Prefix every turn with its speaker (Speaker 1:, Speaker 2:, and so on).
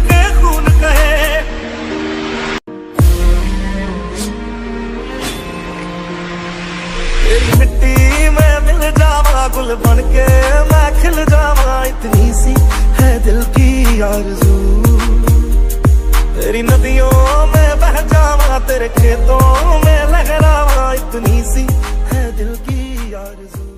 Speaker 1: के खून कहे। तेरी मिट्टी में मिल जावा, गुल बन के मैं खिल जावा, इतनी सी है दिल की आरज़ू। तेरी नदियों में बह जावा, तेरे खेतों में लहरावा, इतनी सी है दिल की आरज़ू।